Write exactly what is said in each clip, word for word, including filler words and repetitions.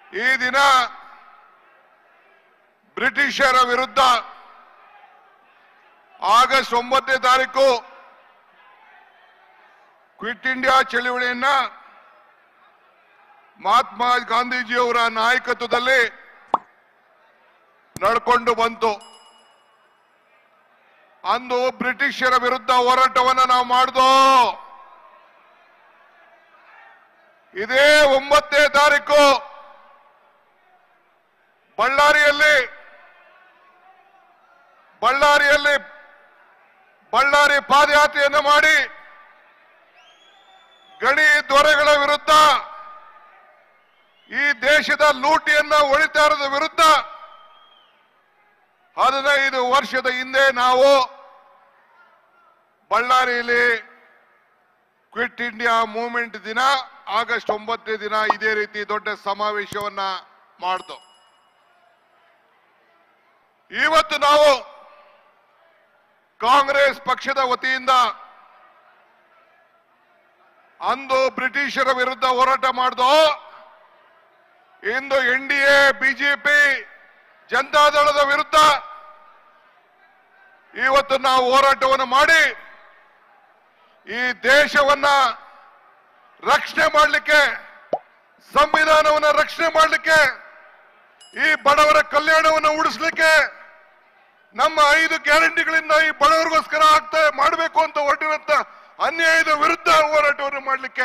ಈ ದಿನ ಬ್ರಿಟಿಷರ ವಿರುದ್ಧ ಆಗಸ್ಟ್ ಒಂಬತ್ತನೇ ತಾರೀಕು ಕ್ವಿಟ್ ಇಂಡಿಯಾ ಚಳವಳಿಯನ್ನ ಮಹಾತ್ಮ ಗಾಂಧೀಜಿಯವರ ನಾಯಕತ್ವದಲ್ಲಿ ನಡ್ಕೊಂಡು ಬಂತು. ಅಂದು ಬ್ರಿಟಿಷರ ವಿರುದ್ಧ ಹೋರಾಟವನ್ನು ನಾವು ಮಾಡಿದೋ. ಇದೇ ಒಂಬತ್ತನೇ ತಾರೀಕು ಬಳ್ಳಾರಿಯಲ್ಲಿ ಬಳ್ಳಾರಿಯಲ್ಲಿ ಬಳ್ಳಾರಿ ಪಾದಯಾತ್ರೆಯನ್ನು ಮಾಡಿ ಗಣಿ ದೊರೆಗಳ ವಿರುದ್ಧ, ಈ ದೇಶದ ಲೂಟಿಯನ್ನ ಹೊಡಿತಾ ಇರೋದ ವಿರುದ್ಧ ಹದಿನೈದು ವರ್ಷದ ಹಿಂದೆ ನಾವು ಬಳ್ಳಾರಿಯಲ್ಲಿ ಕ್ವಿಟ್ ಇಂಡಿಯಾ ಮೂವ್ಮೆಂಟ್ ದಿನ ಆಗಸ್ಟ್ ಒಂಬತ್ತನೇ ದಿನ ಇದೇ ರೀತಿ ದೊಡ್ಡ ಸಮಾವೇಶವನ್ನ ಮಾಡ್ದು. ಇವತ್ತು ನಾವು ಕಾಂಗ್ರೆಸ್ ಪಕ್ಷದ ವತಿಯಿಂದ ಅಂದು ಬ್ರಿಟಿಷರ ವಿರುದ್ಧ ಹೋರಾಟ ಮಾಡ್ದೋ. ಇಂದು ಎನ್ ಡಿ ಎ ಬಿಜೆಪಿ ಜನತಾದಳದ ವಿರುದ್ಧ ಇವತ್ತು ನಾವು ಹೋರಾಟವನ್ನು ಮಾಡಿ ಈ ದೇಶವನ್ನ ರಕ್ಷಣೆ ಮಾಡಲಿಕ್ಕೆ, ಸಂವಿಧಾನವನ್ನು ರಕ್ಷಣೆ ಮಾಡಲಿಕ್ಕೆ, ಈ ಬಡವರ ಕಲ್ಯಾಣವನ್ನು ಉಳಿಸಲಿಕ್ಕೆ, ನಮ್ಮ ಐದು ಗ್ಯಾರಂಟಿಗಳಿಂದ ಈ ಬಡವರಿಗೋಸ್ಕರ ಆಗ್ತಾ ಮಾಡಬೇಕು ಅಂತ ಹೊರಟಿರುವಂತ ಅನ್ಯಾಯದ ವಿರುದ್ಧ ಹೋರಾಟವನ್ನು ಮಾಡಲಿಕ್ಕೆ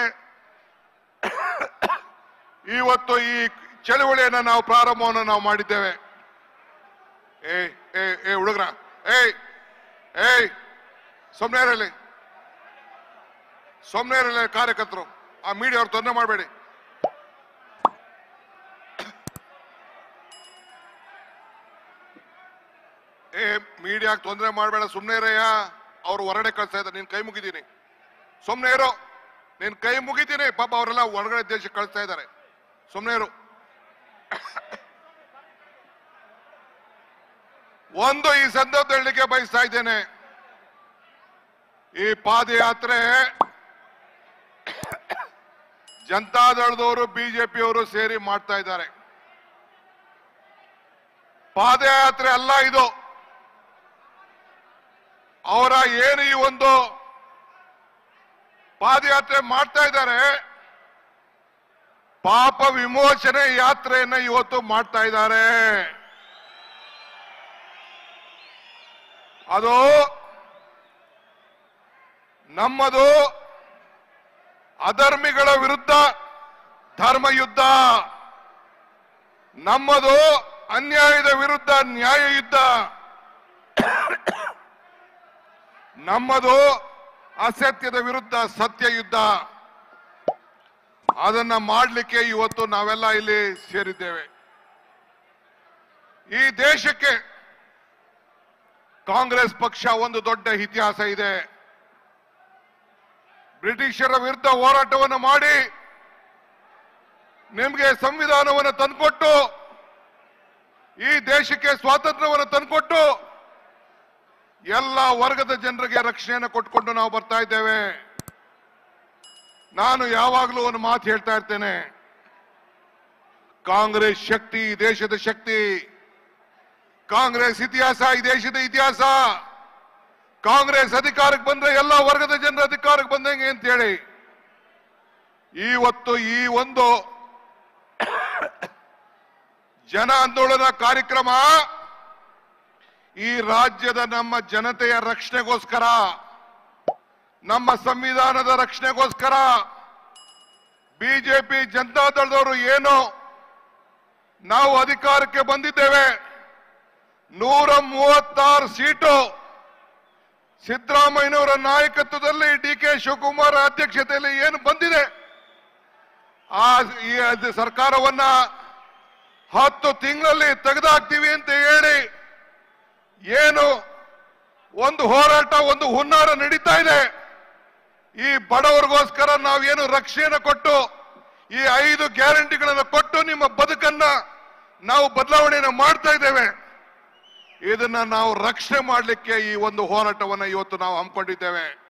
ಇವತ್ತು ಈ ಚಳವಳಿಯನ್ನ ನಾವು ಪ್ರಾರಂಭವನ್ನು ನಾವು ಮಾಡಿದ್ದೇವೆ. ಏ ಏ ಏ ಹುಡುಗ್ರ ಏಯ್ ಏಯ್ ಸುಮ್ಮನೆ ಇರಲಿ ಸುಮ್ಮನೆ ಇರಲಿ ಕಾರ್ಯಕರ್ತರು, ಆ ಮೀಡಿಯಾ ಅವ್ರು ತೊಂದರೆ ಮಾಡಬೇಡಿ. ಏ ಮೀಡಿಯಾಗೆ ತೊಂದರೆ ಮಾಡಬೇಡ, ಸುಮ್ಮನೆ ಇರಯ್ಯ. ಅವ್ರು ಹೊರಗಡೆ ಕಳಿಸ್ತಾ ಇದ್ದಾರೆ, ನೀನ್ ಕೈ ಮುಗಿದೀನಿ, ಸುಮ್ಮನೆ ಇರೋ, ನೀನ್ ಕೈ ಮುಗಿತೀನಿ. ಪಾಪ ಅವರೆಲ್ಲ ಹೊರಗಡೆ ದೇಶಕ್ಕೆ ಕಳಿಸ್ತಾ ಇದ್ದಾರೆ, ಸುಮ್ಮನೆ ಇರು. ಒಂದು ಈ ಸಂದರ್ಭ ಹೇಳಲಿಕ್ಕೆ ಬಯಸ್ತಾ ಇದ್ದೇನೆ, ಈ ಪಾದಯಾತ್ರೆ ಜನತಾದಳದವರು ಬಿಜೆಪಿಯವರು ಸೇರಿ ಮಾಡ್ತಾ ಇದ್ದಾರೆ. ಪಾದಯಾತ್ರೆ ಅಲ್ಲ ಇದು. ಅವರ ಏನು ಈ ಒಂದು ಪಾದಯಾತ್ರೆ ಮಾಡ್ತಾ ಇದ್ದಾರೆ, ಪಾಪ ವಿಮೋಚನೆ ಯಾತ್ರೆಯನ್ನ ಇವತ್ತು ಮಾಡ್ತಾ ಇದ್ದಾರೆ. ಅದು ನಮ್ಮದು ಅಧರ್ಮಿಗಳ ವಿರುದ್ಧ ಧರ್ಮ ಯುದ್ಧ, ನಮ್ಮದು ಅನ್ಯಾಯದ ವಿರುದ್ಧ ನ್ಯಾಯ ಯುದ್ಧ, ನಮ್ಮದು ಅಸತ್ಯದ ವಿರುದ್ಧ ಸತ್ಯ ಯುದ್ಧ. ಅದನ್ನ ಮಾಡಲಿಕ್ಕೆ ಇವತ್ತು ನಾವೆಲ್ಲ ಇಲ್ಲಿ ಸೇರಿದ್ದೇವೆ. ಈ ದೇಶಕ್ಕೆ ಕಾಂಗ್ರೆಸ್ ಪಕ್ಷ ಒಂದು ದೊಡ್ಡ ಇತಿಹಾಸ ಇದೆ. ಬ್ರಿಟಿಷರ ವಿರುದ್ಧ ಹೋರಾಟವನ್ನು ಮಾಡಿ ನಿಮಗೆ ಸಂವಿಧಾನವನ್ನು ತಂದುಕೊಟ್ಟು, ಈ ದೇಶಕ್ಕೆ ಸ್ವಾತಂತ್ರ್ಯವನ್ನು ತಂದುಕೊಟ್ಟು, ಎಲ್ಲ ವರ್ಗದ ಜನರಿಗೆ ರಕ್ಷಣೆಯನ್ನು ಕೊಟ್ಕೊಂಡು ನಾವು ಬರ್ತಾ ಇದ್ದೇವೆ. ನಾನು ಯಾವಾಗಲೂ ಒಂದು ಮಾತು ಹೇಳ್ತಾ ಇರ್ತೇನೆ, ಕಾಂಗ್ರೆಸ್ ಶಕ್ತಿ ಈ ದೇಶದ ಶಕ್ತಿ, ಕಾಂಗ್ರೆಸ್ ಇತಿಹಾಸ ಈ ದೇಶದ ಇತಿಹಾಸ. ಕಾಂಗ್ರೆಸ್ ಅಧಿಕಾರಕ್ಕೆ ಬಂದ್ರೆ ಎಲ್ಲ ವರ್ಗದ ಜನರ ಅಧಿಕಾರಕ್ಕೆ ಬಂದಂಗೆ ಅಂತ ಹೇಳಿ ಇವತ್ತು ಈ ಒಂದು ಜನ ಆಂದೋಲನ ಕಾರ್ಯಕ್ರಮ ಈ ರಾಜ್ಯದ ನಮ್ಮ ಜನತೆಯ ರಕ್ಷಣೆಗೋಸ್ಕರ, ನಮ್ಮ ಸಂವಿಧಾನದ ರಕ್ಷಣೆಗೋಸ್ಕರ ಬಿಜೆಪಿ ಜನತಾದಳದವರು ಏನು ನಾವು ಅಧಿಕಾರಕ್ಕೆ ಬಂದಿದ್ದೇವೆ, ನೂರ ಮೂವತ್ತಾರು ಸೀಟು ಸಿದ್ದರಾಮಯ್ಯನವರ ನಾಯಕತ್ವದಲ್ಲಿ ಡಿ ಕೆ ಶಿವಕುಮಾರ್ ಅಧ್ಯಕ್ಷತೆಯಲ್ಲಿ ಏನು ಬಂದಿದೆ, ಆ ಈ ಸರ್ಕಾರವನ್ನ ಹತ್ತು ತಿಂಗಳಲ್ಲಿ ತೆಗೆದಾಕ್ತೀವಿ ಅಂತ ಹೇಳಿ ಏನು ಒಂದು ಹೋರಾಟ, ಒಂದು ಹುನ್ನಾರ ನಡೀತಾ ಇದೆ. ಈ ಬಡವರಿಗೋಸ್ಕರ ನಾವೇನು ರಕ್ಷಣೆಯನ್ನು ಕೊಟ್ಟು, ಈ ಐದು ಗ್ಯಾರಂಟಿಗಳನ್ನು ಕೊಟ್ಟು ನಿಮ್ಮ ಬದುಕನ್ನ ನಾವು ಬದಲಾವಣೆಯನ್ನು ಮಾಡ್ತಾ ಇದ್ದೇವೆ. ಇದನ್ನ ನಾವು ರಕ್ಷಣೆ ಮಾಡಲಿಕ್ಕೆ ಈ ಒಂದು ಹೋರಾಟವನ್ನು ಇವತ್ತು ನಾವು ಹಮ್ಮಿಕೊಂಡಿದ್ದೇವೆ.